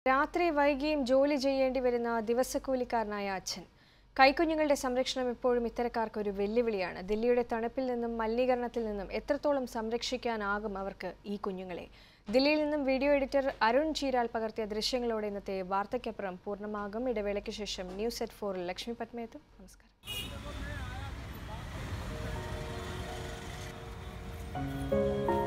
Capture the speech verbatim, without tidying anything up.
രാത്രി വൈകിയും ജോലി ചെയ്യേണ്ടി വരുന്ന ദിവസക്കൂലിക്കാരനായ അച്ഛൻ. കൈക്കുഞ്ഞുങ്ങളുടെ സംരക്ഷണം എപ്പോഴും ഇത്തരക്കാർക്ക് ഒരു വെല്ലുവിളിയാണ്. ദില്ലിയുടെ തണുപ്പിൽ നിന്നും മലിനീകരണത്തിൽ നിന്നും എത്രത്തോളം സംരക്ഷിക്കാനാകും അവർക്ക് ഈ കുഞ്ഞുങ്ങളെ? ദില്ലിയിൽ നിന്നും വീഡിയോ എഡിറ്റർ അരുൺ ചീരാൽ പകർത്തിയ ദൃശ്യങ്ങളോടെ ഇന്നത്തെ വാർത്തയ്ക്കപ്പുറം പൂർണ്ണമാകും. ഇടവേളയ്ക്ക് ശേഷം ന്യൂസ് എറ്റ് ഫോറിൽ ലക്ഷ്മി പത്മയെത്തും. നമസ്കാരം.